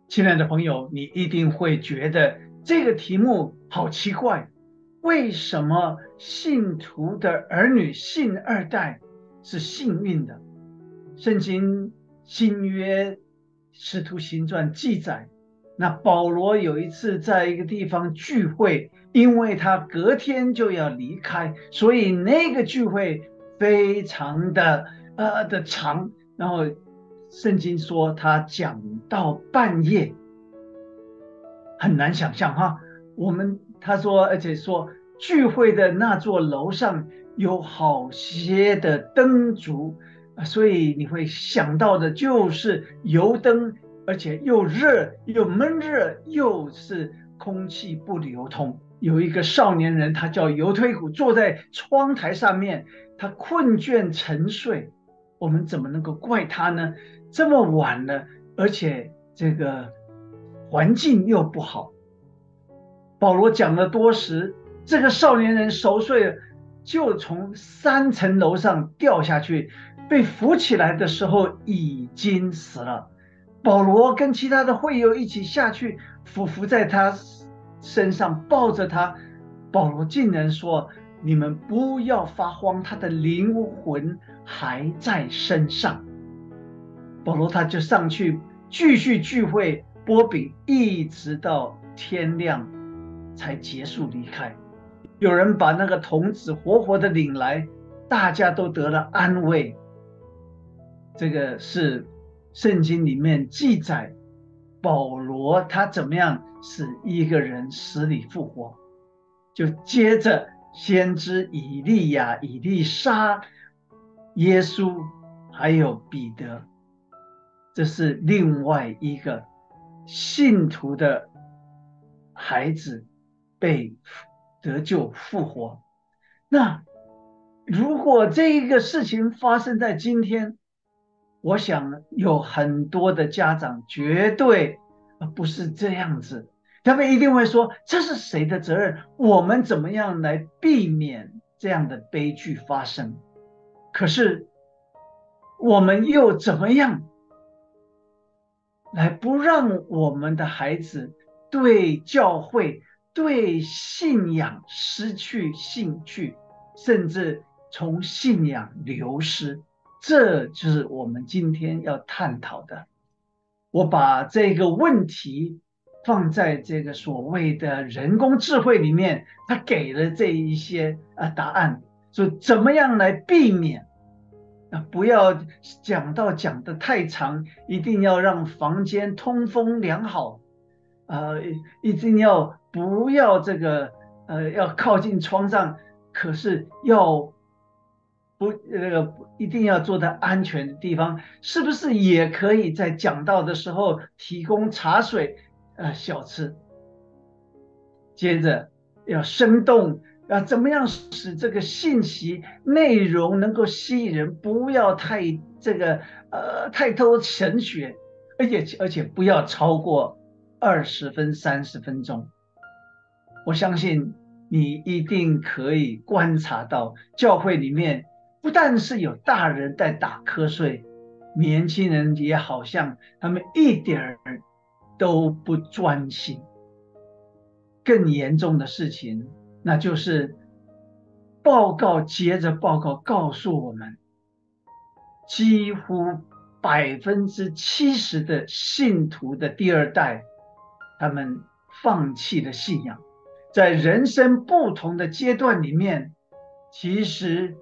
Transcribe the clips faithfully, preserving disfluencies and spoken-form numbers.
亲爱的朋友，你一定会觉得这个题目好奇怪，为什么信徒的儿女信二代是幸运的？圣经新约使徒行传记载，那保罗有一次在一个地方聚会，因为他隔天就要离开，所以那个聚会非常的呃的长，然后圣经说他讲到半夜，很难想象哈。我们他说，而且说聚会的那座楼上有好些的灯烛，啊所以你会想到的就是油灯，而且又热又闷热，又是空气不流通。有一个少年人，他叫油推古，坐在窗台上面，他困倦沉睡。我们怎么能够怪他呢？这么晚了，而且这个环境又不好。保罗讲了多时，这个少年人熟睡了，就从三层楼上掉下去，被扶起来的时候已经死了。保罗跟其他的会友一起下去，俯伏在他身上，抱着他。保罗竟然说：“你们不要发慌，他的灵魂还在身上。”保罗他就上去继续聚会波饼，一直到天亮才结束离开。有人把那个童子活活的领来，大家都得了安慰。这个是圣经里面记载保罗他怎么样使一个人死里复活。就接着先知以利亚、以利沙、耶稣还有彼得，这是另外一个信徒的孩子被得救复活。那如果这一个事情发生在今天，我想有很多的家长绝对不是这样子，他们一定会说这是谁的责任？我们怎么样来避免这样的悲剧发生？可是我们又怎么样来不让我们的孩子对教会、对信仰失去兴趣，甚至从信仰流失？这就是我们今天要探讨的。我把这个问题放在这个所谓的人工智慧里面，他给了这一些啊答案，说怎么样来避免啊，不要讲到讲得太长，一定要让房间通风良好，呃，一定要不要这个呃要靠近窗上，可是要不那个一定要坐在安全的地方，是不是也可以在讲道的时候提供茶水呃小吃？接着要生动，要怎么样使这个信息内容能够吸引人，不要太这个呃太多神学，而且而且不要超过二十分三十分钟。我相信你一定可以观察到，教会里面不但是有大人在打瞌睡，年轻人也好像他们一点儿都不专心。更严重的事情，那就是报告接着报告告诉我们，几乎百分之七十的信徒的第二代，他们放弃了信仰。在人生不同的阶段里面，其实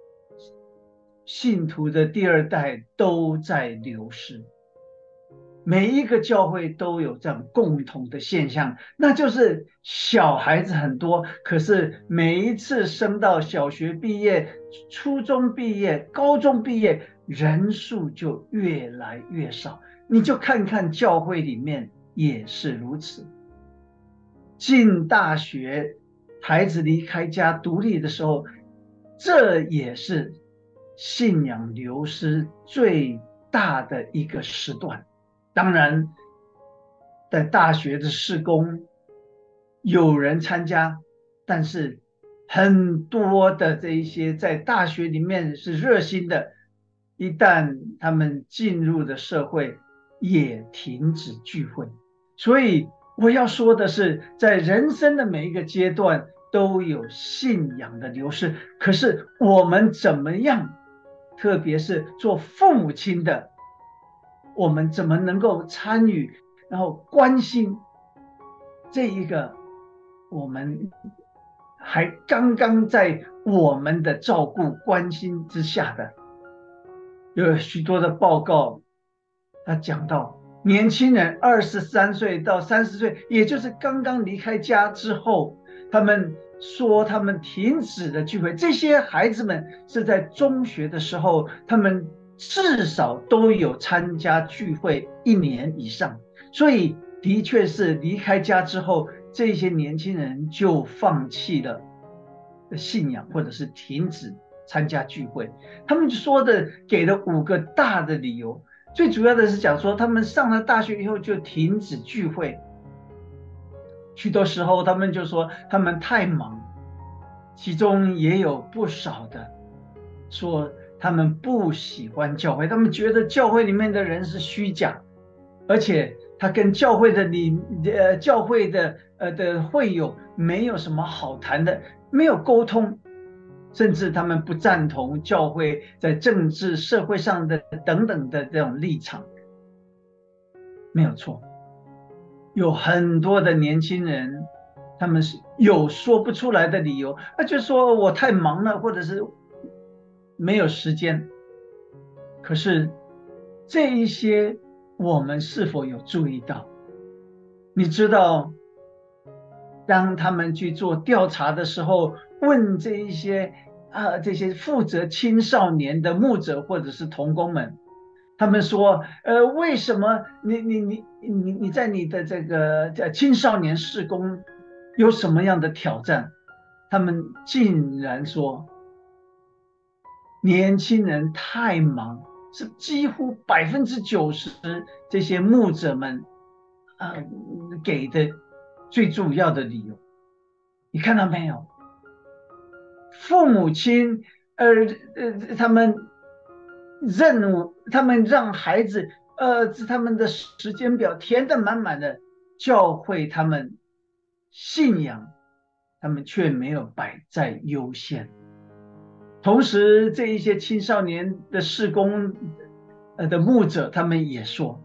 信徒的第二代都在流失。每一个教会都有这样共同的现象，那就是小孩子很多，可是每一次升到小学毕业、初中毕业、高中毕业，人数就越来越少。你就看看教会里面也是如此。进大学，孩子离开家独立的时候，这也是信仰流失最大的一个时段。当然，在大学的事工有人参加，但是很多的这一些在大学里面是热心的，一旦他们进入了社会， 也停止聚会。所以我要说的是，在人生的每一个阶段都有信仰的流失，可是我们怎么样，特别是做父母亲的，我们怎么能够参与，然后关心这一个我们还刚刚在我们的照顾关心之下的。有许多的报告，他讲到年轻人二十三岁到三十岁，也就是刚刚离开家之后，他们说他们停止了聚会。这些孩子们是在中学的时候，他们至少都有参加聚会一年以上，所以的确是离开家之后，这些年轻人就放弃了信仰，或者是停止参加聚会。他们说的给了五个大的理由，最主要的是讲说他们上了大学以后就停止聚会。许多时候他们就说他们太忙，其中也有不少的说他们不喜欢教会，他们觉得教会里面的人是虚假，而且他跟教会的里呃教会的呃的会友没有什么好谈的，没有沟通，甚至他们不赞同教会在政治社会上的等等的这种立场。没有错，有很多的年轻人他们是有说不出来的理由，那就说我太忙了，或者是没有时间。可是这一些我们是否有注意到？你知道当他们去做调查的时候，问这一些啊这些负责青少年的牧者或者是同工们，他们说呃为什么你你你你你在你的这个青少年事工有什么样的挑战？他们竟然说年轻人太忙，是几乎百分之九十这些牧者们啊、呃、给的最主要的理由。你看到没有？父母亲呃呃他们任务，他们让孩子呃他们的时间表填得满满的，教会他们信仰他们却没有摆在优先。同时这一些青少年的事工呃的牧者他们也说，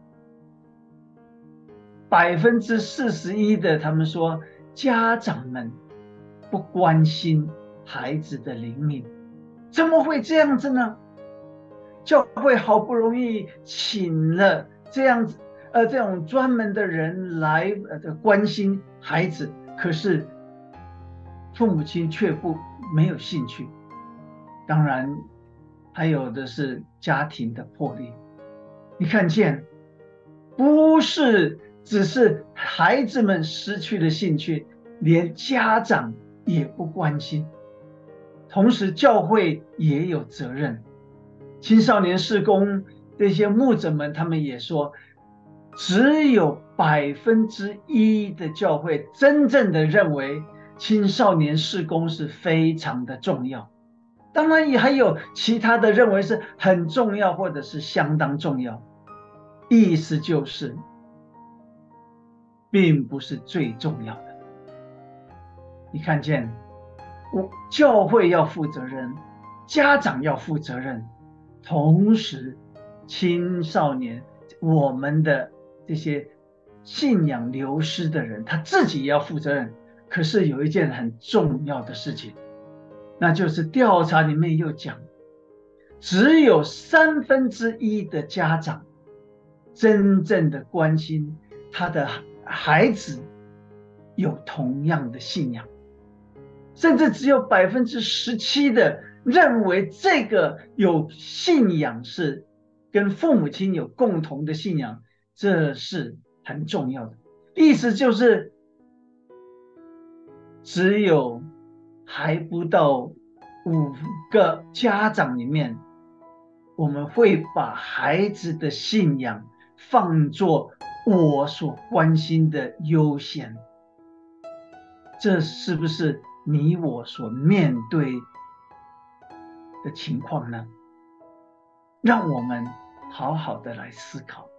百分之四十一的他们说家长们不关心孩子的灵命。怎么会这样子呢？教会好不容易请了这样子呃这种专门的人来呃关心孩子，可是父母亲却不没有兴趣。当然还有的是家庭的破裂。你看见不是只是孩子们失去了兴趣，连家长也不关心。同时教会也有责任。青少年事工这些牧者们他们也说，只有百分之一的教会真正的认为青少年事工是非常的重要。当然也还有其他的认为是很重要或者是相当重要，意思就是并不是最重要的。你看见我教会要负责任，家长要负责任，同时青少年我们的这些信仰流失的人他自己也要负责任。可是有一件很重要的事情，那就是调查里面又讲，只有三分之一的家长真正的关心他的孩子有同样的信仰，甚至只有百分之十七的认为这个有信仰是跟父母亲有共同的信仰，这是很重要的。意思就是只有还不到五个家长里面，我们会把孩子的信仰放作我所关心的优先。这是不是你我所面对的情况呢？让我们好好的来思考。